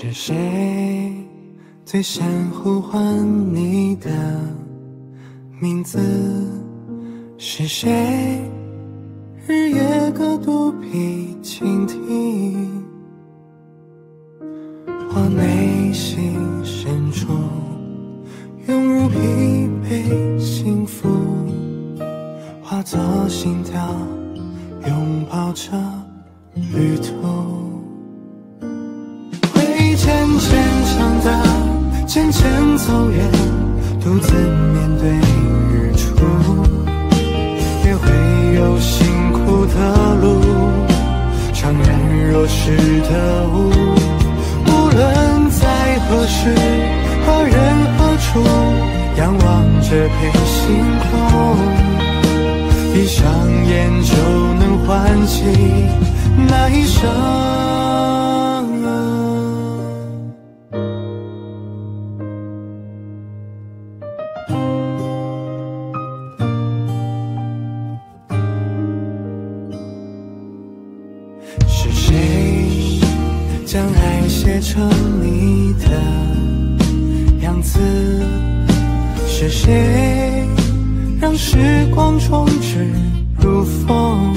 是谁最先呼唤你的名字？是谁日夜各独臂倾听我内心深处涌入疲惫幸福，化作心跳拥抱着旅途，会渐渐长大，渐渐走远，独自面对日出，也会有辛苦的路，怅然若失的雾。无论在何时何人何处，仰望着片星空，闭上眼就能唤起那一生。是谁将爱写成你的样子？是谁让时光充斥如风？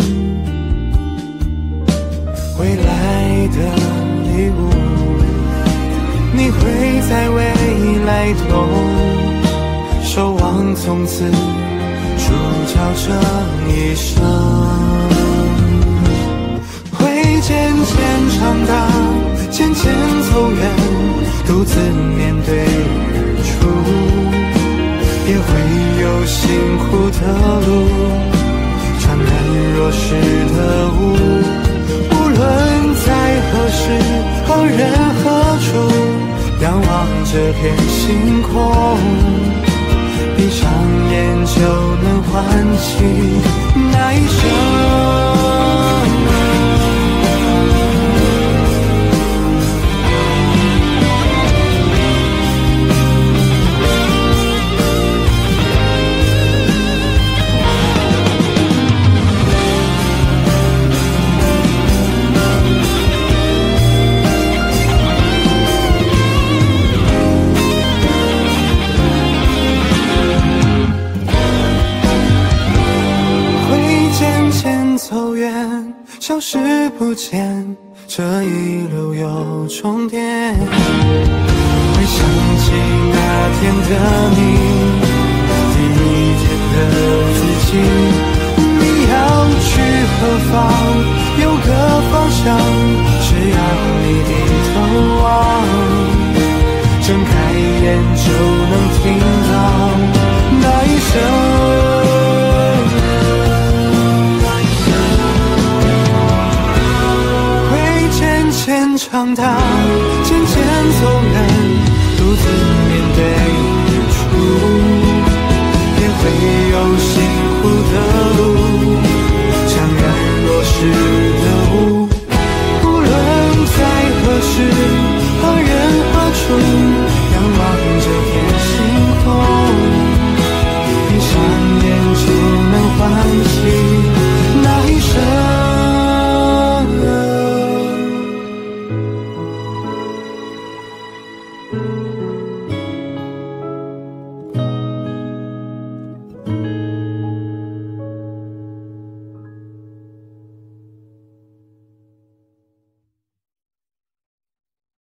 未来的礼物，你会在未来懂，守望从此主角这一生。会渐渐长大，渐渐走远，独自面对日出，也会有辛苦的路，怅然若失的雾。无论在何时何人何处，仰望这片星空，闭上眼就能唤起那一生。走远，消失不见，这一路有终点。会想起那天的你，第一天的自己。你要去何方？有个方向，只要你低头望，睁开眼就能听到那一声。长大，渐渐走远，独自面对日出，也会有辛苦的路，怅然若失